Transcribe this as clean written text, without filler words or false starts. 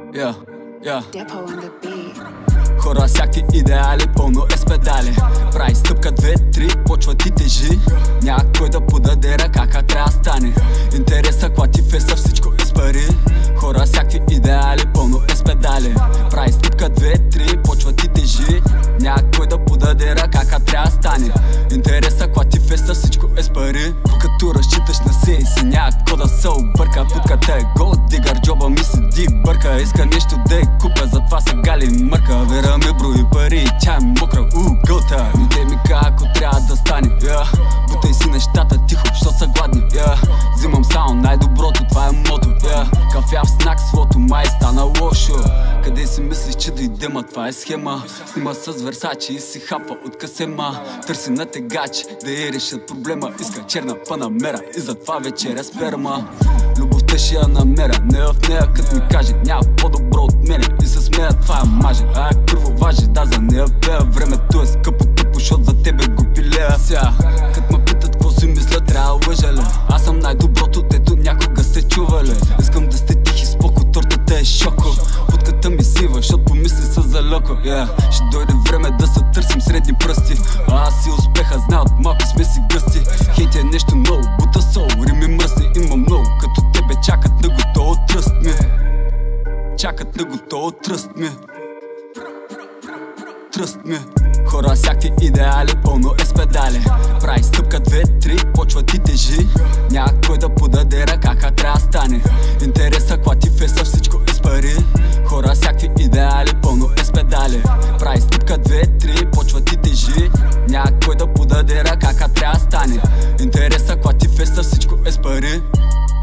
Depo on the beat. Хора всякакви идеали, пълно е с педали. Прави стъпка, 2-3, почва ти тежи. Някой да подаде ръка, как трябва да стане. Интереса, клати феса, всичко е с пари. Хора всякакви идеали, пълно е с педали. Прави стъпка, 2-3, почва ти тежи. Някой да подаде ръка, как трябва да стане. Интереса, клати феса, всичко е с пари. Като разчиташ на себе си, някой да се обърка. Путката е гол, дигар, джоба ми седи бърка. Иска нещо да е купа, затова сега ли мърка. Вера ме брои пари, тя е мокра угълта. Но те ми ако трябва да стане. Бутай си нещата тихо, що са гладни. Взимам само най-доброто, това е мото. Кафяв снак, свото май стана лошо. Къде си мислиш, че дойде, ма това е схема. Снима с Версачи и си хапва от касема. Търси на тегачи да я решат проблема. Иска черна панамера и затова вечеря сперма. Любовта ще я намеря, не в нея, като ми каже няма по-добро от мене. И се смея, това е маже, а е първо важи. Да, за нея пея, времето е скъпо тъпо, шот за тебе го пилея. Сега, като ме питат какво си мисля, трябва да лъжа ле. Аз съм най-доброто, дето някога сте чували. Искам да сте тихи, споко, тортата е шоко. Путката ми сива, защото помисли са за локо. Ще дойде време да се търсим средни пръсти. Аз си успеха, знае от малко сме си гъсти. Хейт е нещо ново, бута сол, рими мръсни. Има много, като тебе чакат на готово тръст ми. Чакат на готово тръст ми. Тръст ми. Хора всякакви идеали, пълно е с педали. Прави стъпка, 2-3, почва ти тежи. Някой да подаде ръка, как трябва да стане. Интереса, клати феса, всичко е с пари. Хора всякакви идеали, пълно е с педали. Прави стъпка, 2-3, почва ти тежи. Някой да подаде ръка, как трябва да стане. Интереса, клати феса, всичко е с пари.